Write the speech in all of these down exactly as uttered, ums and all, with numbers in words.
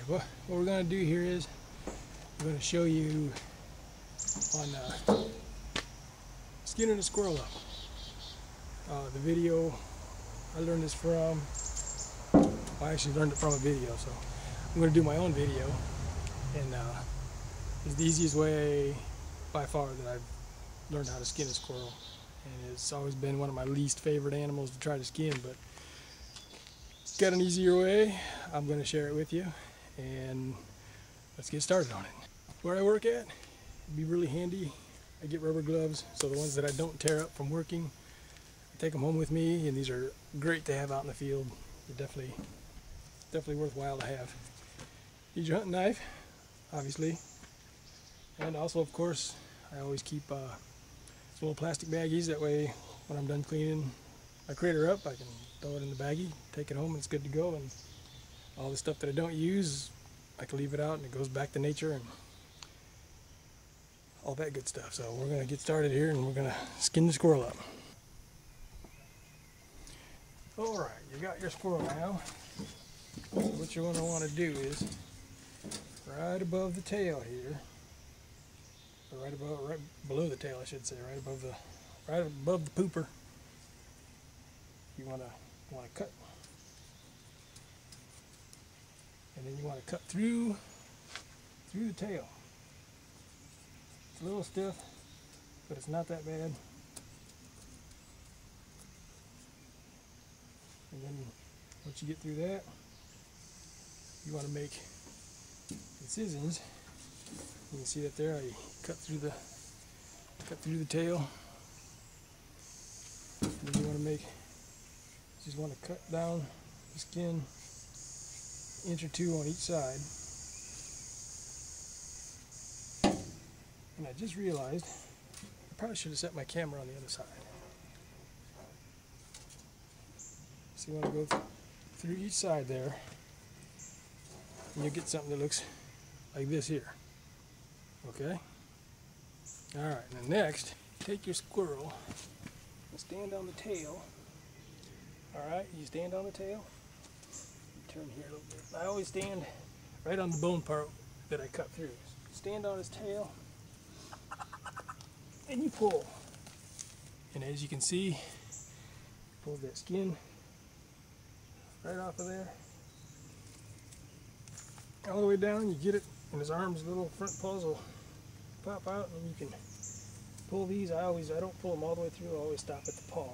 what, what we're going to do here is I'm going to show you on uh, skinning a squirrel up. Uh, the video I learned this from, I actually learned it from a video, so I'm going to do my own video, and uh, it's the easiest way by far that I've learned how to skin a squirrel, and it's always been one of my least favorite animals to try to skin, but got an easier way. I'm going to share it with you, and let's get started on it. Where I work at, it'd be really handy. I get rubber gloves, so the ones that I don't tear up from working, I take them home with me, and these are great to have out in the field. They're definitely, definitely worthwhile to have. Use your hunting knife, obviously, and also, of course, I always keep uh, little plastic baggies. That way, when I'm done cleaning my critter up, I can throw it in the baggie, take it home, and it's good to go. And all the stuff that I don't use, I can leave it out, and it goes back to nature and all that good stuff. So we're going to get started here, and we're going to skin the squirrel up. All right, you got your squirrel now. So what you're going to want to do is right above the tail here, or right above, right below the tail, I should say, right above the, right above the pooper. You want to want to cut, and then you want to cut through through the tail. It's a little stiff, but it's not that bad. And then once you get through that, you want to make incisions. You can see that there. I cut through the cut through the tail. And then you want to make just want to cut down the skin an inch or two on each side. And I just realized I probably should have set my camera on the other side. So you want to go th through each side there, and you'll get something that looks like this here. Okay? Alright, and then next, take your squirrel and stand on the tail. Alright, you stand on the tail. Turn here a little bit. I always stand right on the bone part that I cut through. Stand on his tail, and you pull. And as you can see, pull that skin right off of there. All the way down, you get it, and his arms, little front paws will pop out, and you can pull these. I always, I don't pull them all the way through, I always stop at the paw.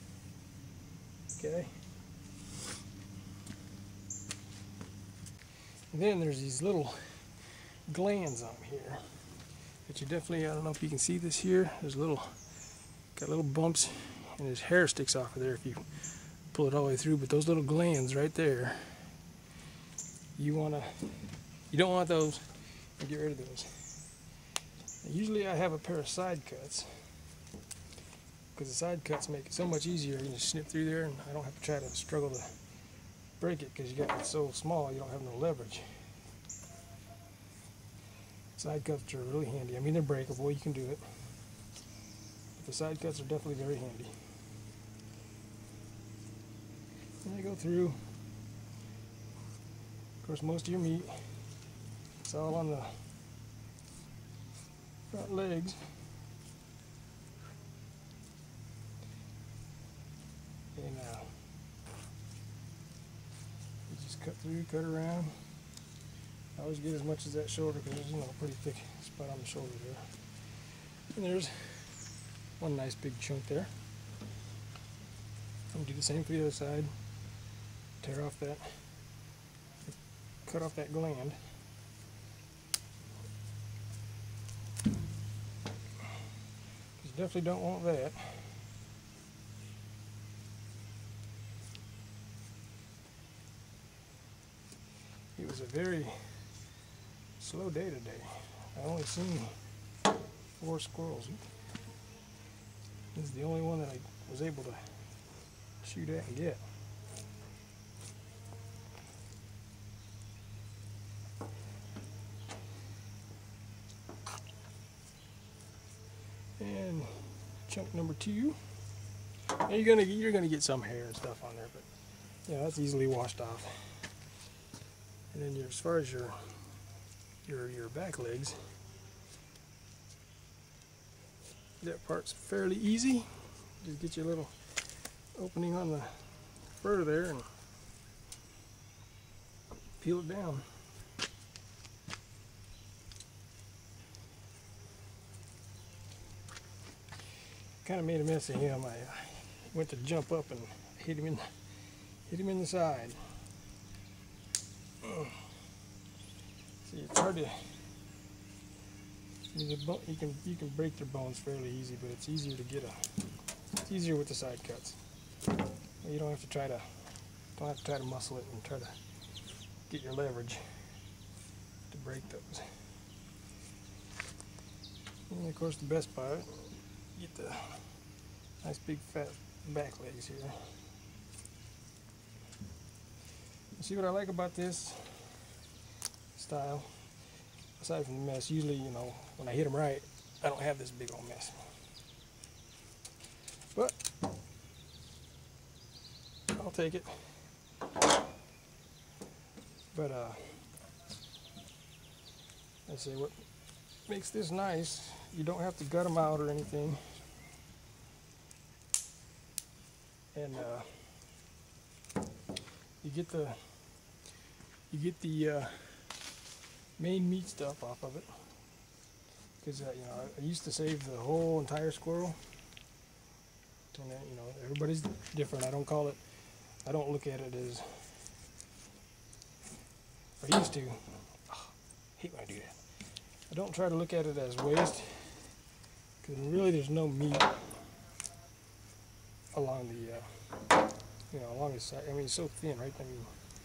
Okay. And then there's these little glands on here that you definitely, I don't know if you can see this here, there's little, got little bumps, and his hair sticks off of there if you pull it all the way through, but those little glands right there, you wanna, you don't want those, you get rid of those. Usually I have a pair of side cuts, because the side cuts make it so much easier. You can just snip through there, and I don't have to try to struggle to break it because you got it so small you don't have no leverage. Side cuts are really handy. I mean, they're breakable, you can do it, but the side cuts are definitely very handy. And I go through, of course, most of your meat, it's all on the front legs. And uh, you just cut through, cut around. I always get as much as that shoulder because there's, you know, a pretty thick spot on the shoulder there. And there's one nice big chunk there. I'm gonna do the same for the other side. Tear off that, cut off that gland. You definitely don't want that. It was a very slow day today. I only seen four squirrels. This is the only one that I was able to shoot at and get. And chunk number two. And you're gonna you're gonna get some hair and stuff on there, but yeah, that's easily washed off. And then your, as far as your your your back legs, that part's fairly easy. Just get your little opening on the fur there and peel it down. Kind of made a mess of him. I went to jump up and hit him in hit him in the side. See, it's hard to. You can you can break their bones fairly easy, but it's easier to get a. It's easier with the side cuts. You don't have to try to don't have to try to muscle it and try to get your leverage to break those. And of course, the best part, get the nice big fat back legs here. See what I like about this style, aside from the mess, usually, you know, when I hit them right, I don't have this big old mess. But I'll take it. But uh, I say what makes this nice, you don't have to gut them out or anything. And uh, you get the you get the uh, main meat stuff off of it, because uh, you know, I used to save the whole entire squirrel. And uh, you know, everybody's different. I don't call it. I don't look at it as. I used to. Oh, I hate when I do that. I don't try to look at it as waste, because really there's no meat along the, uh, you know, along the side. I mean, it's so thin, right? I mean,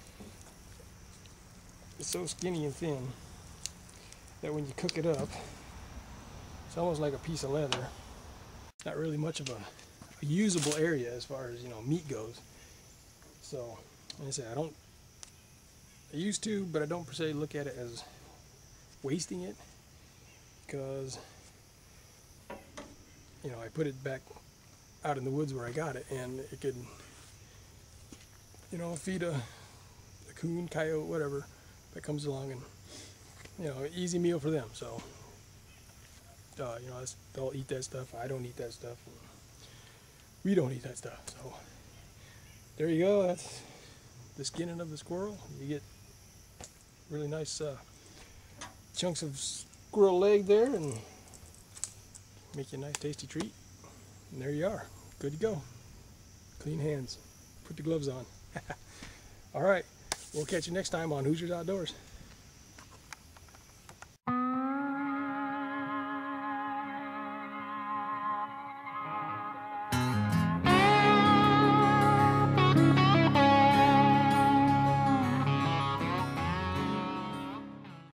it's so skinny and thin that when you cook it up, it's almost like a piece of leather. Not really much of a, a usable area as far as, you know, meat goes. So, like I say, I don't. I used to, but I don't per se look at it as wasting it, because, you know, I put it back out in the woods where I got it, and it could, you know, feed a, a coon, coyote, whatever that comes along, and, you know, easy meal for them. So, uh, you know, they'll eat that stuff. I don't eat that stuff. We don't eat that stuff. So, there you go. That's the skinning of the squirrel. You get really nice uh, chunks of squirrel leg there, and make you a nice tasty treat. And there you are, good to go. Clean hands, put the gloves on. All right, we'll catch you next time on Hoosiers Outdoors.